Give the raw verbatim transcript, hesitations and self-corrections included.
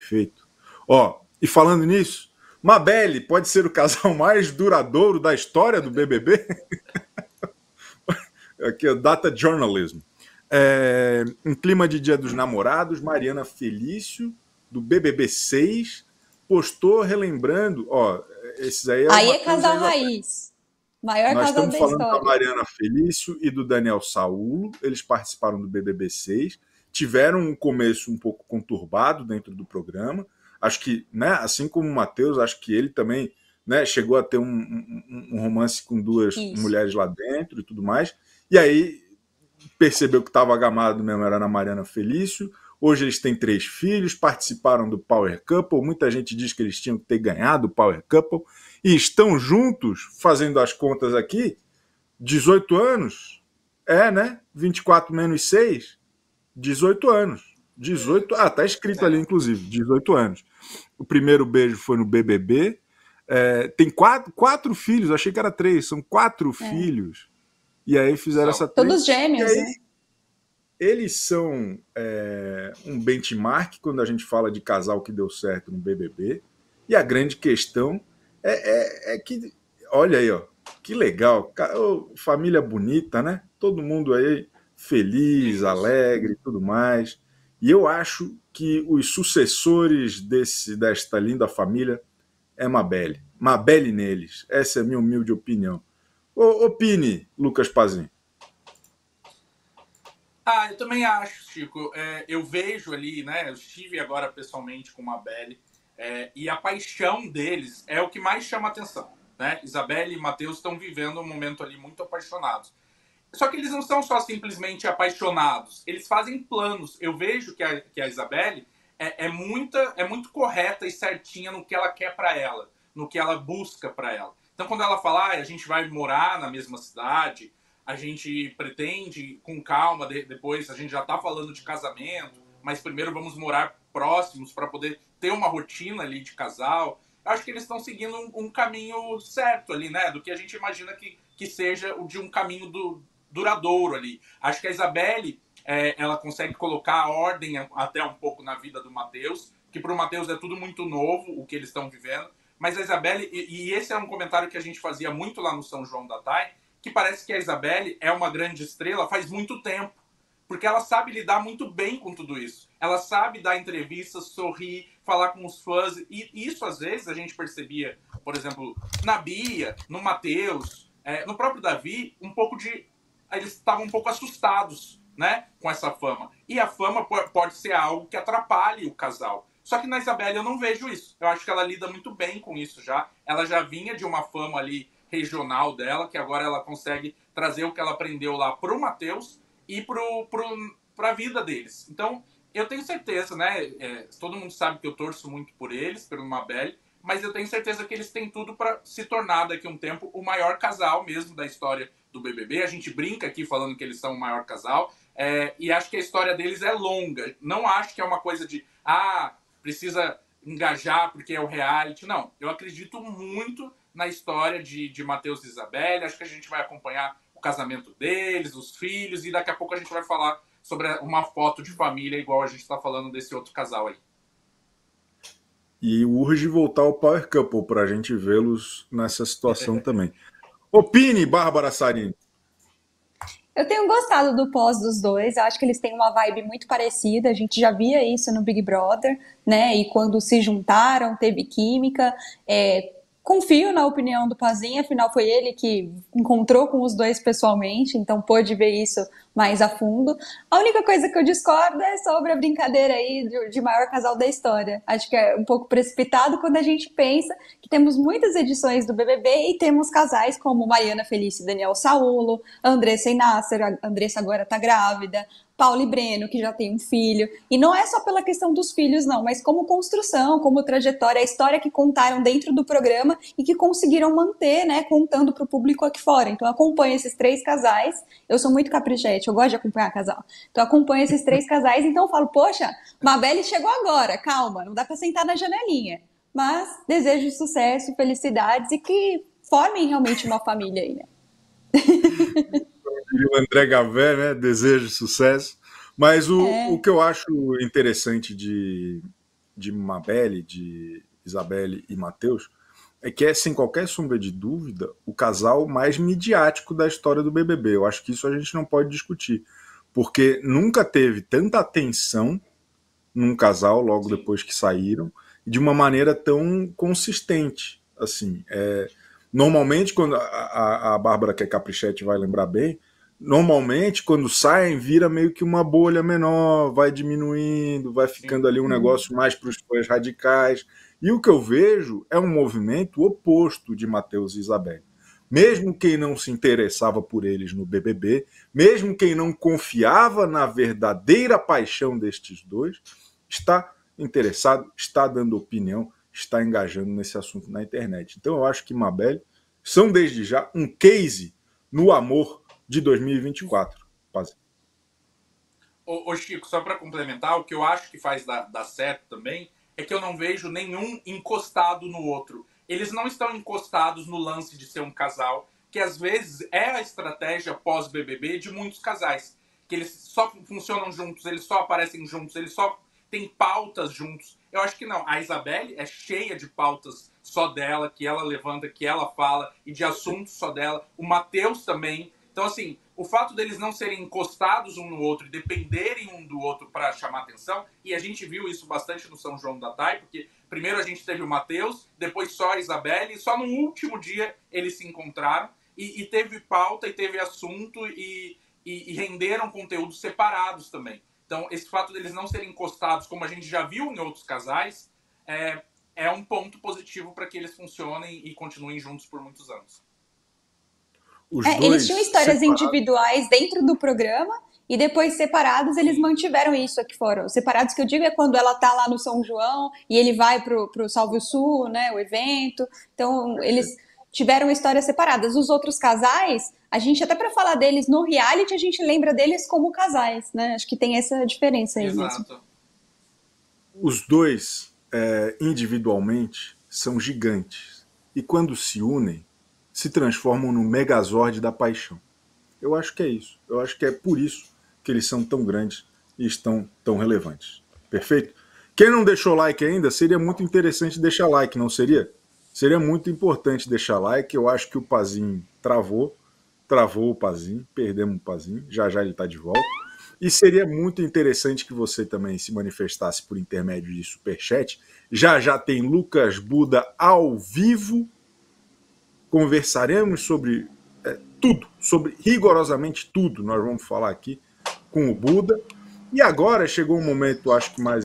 Perfeito. Ó, e falando nisso, Mabel pode ser o casal mais duradouro da história do B B B? Aqui é Data Journalism. É, em clima de Dia dos Namorados, Mariana Felício, do B B B seis, postou relembrando, ó, esses aí é Aí o é casal raiz. Maior Nós casal estamos da falando história. da Mariana Felício e do Daniel Saulo. Eles participaram do B B B seis, tiveram um começo um pouco conturbado dentro do programa. Acho que, né, assim como o Matheus, acho que ele também, né, chegou a ter um, um, um romance com duas Isso. mulheres lá dentro e tudo mais. E aí percebeu que estava agamado mesmo, era na Mariana Felício. Hoje eles têm três filhos, participaram do Power Couple. Muita gente diz que eles tinham que ter ganhado o Power Couple. E estão juntos, fazendo as contas aqui, dezoito anos. É, né? vinte e quatro menos seis, dezoito anos. dezoito, ah, tá escrito ali, inclusive, dezoito anos. O primeiro beijo foi no B B B. É, tem quatro, quatro filhos, achei que era três, são quatro é. filhos. E aí fizeram São. essa três. Todos gêmeos, aí, né? Eles são é, um benchmark quando a gente fala de casal que deu certo no B B B. E a grande questão é, é, é que, olha aí, ó, que legal, família bonita, né? Todo mundo aí feliz, alegre e tudo mais. E eu acho que os sucessores desse, desta linda família é Mabel. Mabel neles. Essa é a minha humilde opinião. Opine, Lucas Pazinho. Ah, eu também acho, Chico. É, eu vejo ali, né? Eu estive agora pessoalmente com Mabel, é, e a paixão deles é o que mais chama atenção, né? Isabelle e Matheus estão vivendo um momento ali muito apaixonados. Só que eles não são só simplesmente apaixonados, eles fazem planos. Eu vejo que a, que a Isabelle é, é, muita, é muito correta e certinha no que ela quer para ela, no que ela busca para ela. Então, quando ela fala, ah, a gente vai morar na mesma cidade, a gente pretende, com calma, de, depois a gente já está falando de casamento, mas primeiro vamos morar próximos para poder ter uma rotina ali de casal. Eu acho que eles estão seguindo um, um caminho certo ali, né? Do que a gente imagina que, que seja o de um caminho do, duradouro ali. Acho que a Isabelle, é, ela consegue colocar a ordem até um pouco na vida do Matheus, que para o Matheus é tudo muito novo, o que eles estão vivendo. Mas a Isabelle, e, e esse é um comentário que a gente fazia muito lá no São João da Thay, que parece que a Isabelle é uma grande estrela faz muito tempo, porque ela sabe lidar muito bem com tudo isso. Ela sabe dar entrevistas, sorrir, falar com os fãs, e isso às vezes a gente percebia, por exemplo, na Bia, no Matheus, é, no próprio Davi, um pouco de... eles estavam um pouco assustados, né, com essa fama. E a fama pode ser algo que atrapalhe o casal. Só que na Isabelle eu não vejo isso. Eu acho que ela lida muito bem com isso já. Ela já vinha de uma fama ali regional dela, que agora ela consegue trazer o que ela aprendeu lá pro Matheus e pro, pro, pra vida deles. Então, eu tenho certeza, né, é, todo mundo sabe que eu torço muito por eles, pelo Mabel, mas eu tenho certeza que eles têm tudo para se tornar daqui a um tempo o maior casal mesmo da história do B B B. A gente brinca aqui falando que eles são o maior casal, é, e acho que a história deles é longa. Não acho que é uma coisa de, ah, precisa engajar porque é o reality. Não, eu acredito muito na história de, de Matheus e Isabelle. Acho que a gente vai acompanhar o casamento deles, os filhos, e daqui a pouco a gente vai falar sobre uma foto de família igual a gente está falando desse outro casal aí. E urge voltar ao Power Couple para a gente vê-los nessa situação também. Opine, Bárbara Sarini. Eu tenho gostado do pós dos dois, eu acho que eles têm uma vibe muito parecida, a gente já via isso no Big Brother, né, e quando se juntaram, teve química. é, confio na opinião do Pazinho, afinal foi ele que encontrou com os dois pessoalmente, então pôde ver isso mais a fundo. A única coisa que eu discordo é sobre a brincadeira aí de, de maior casal da história. Acho que é um pouco precipitado quando a gente pensa que temos muitas edições do B B B e temos casais como Mariana Felício e Daniel Saulo, Andressa e Nasser, a Andressa agora tá grávida, Paulo e Breno, que já tem um filho. E não é só pela questão dos filhos, não, mas como construção, como trajetória, a história que contaram dentro do programa e que conseguiram manter, né, contando para o público aqui fora. Então, acompanho esses três casais. Eu sou muito caprichete, eu gosto de acompanhar casal. Então, acompanho esses três casais. Então, eu falo, poxa, Mabel chegou agora, calma, não dá para sentar na janelinha. Mas desejo sucesso, felicidades e que formem realmente uma família aí, né? O André Gavé, né? Desejo sucesso. Mas o, é. o que eu acho interessante de, de Mabelle, de Isabelle e Matheus, é que é, sem qualquer sombra de dúvida, o casal mais midiático da história do B B B. Eu acho que isso a gente não pode discutir, porque nunca teve tanta atenção num casal logo depois que saíram, de uma maneira tão consistente. Assim, é, normalmente, quando a, a, a Bárbara, que é caprichete, vai lembrar bem, normalmente, quando saem, vira meio que uma bolha menor, vai diminuindo, vai ficando ali um negócio mais para os fãs radicais. E o que eu vejo é um movimento oposto de Matheus e Isabelle. Mesmo quem não se interessava por eles no B B B, mesmo quem não confiava na verdadeira paixão destes dois, está interessado, está dando opinião, está engajando nesse assunto na internet. Então eu acho que Mabelle são, desde já, um case no amor de dois mil e vinte e quatro. Ô, ô Chico, só para complementar, o que eu acho que faz dar, dar certo também é que eu não vejo nenhum encostado no outro. Eles não estão encostados no lance de ser um casal, que às vezes é a estratégia pós-B B B de muitos casais, que eles só funcionam juntos, eles só aparecem juntos, eles só têm pautas juntos. Eu acho que não. A Isabelle é cheia de pautas só dela, que ela levanta, que ela fala, e de assuntos só dela. O Matheus também. Então, assim, o fato deles não serem encostados um no outro e dependerem um do outro para chamar atenção, e a gente viu isso bastante no São João da Thay, porque primeiro a gente teve o Matheus, depois só a Isabelle, e só no último dia eles se encontraram, e, e teve pauta, e teve assunto, e, e, e renderam conteúdos separados também. Então, esse fato deles não serem encostados, como a gente já viu em outros casais, é, é um ponto positivo para que eles funcionem e continuem juntos por muitos anos. É, eles tinham histórias separados, individuais dentro do programa, e depois separados eles mantiveram isso aqui fora. Separados que eu digo é quando ela tá lá no São João e ele vai pro, pro Salve o Sul, né, o evento. Então eles tiveram histórias separadas. Os outros casais, a gente até para falar deles no reality, a gente lembra deles como casais, né? Acho que tem essa diferença aí. Exato. Mesmo. Os dois, é, individualmente, são gigantes. E quando se unem, se transformam no Megazord da paixão. Eu acho que é isso. Eu acho que é por isso que eles são tão grandes e estão tão relevantes. Perfeito? Quem não deixou like ainda, seria muito interessante deixar like, não seria? Seria muito importante deixar like. Eu acho que o Pazinho travou. Travou o Pazinho. Perdemos o Pazinho. Já já ele está de volta. E seria muito interessante que você também se manifestasse por intermédio de superchat. Já já tem Lucas Buda ao vivo. Conversaremos sobre é, tudo, sobre rigorosamente tudo. Nós vamos falar aqui com o Buda. E agora chegou um momento, acho que mais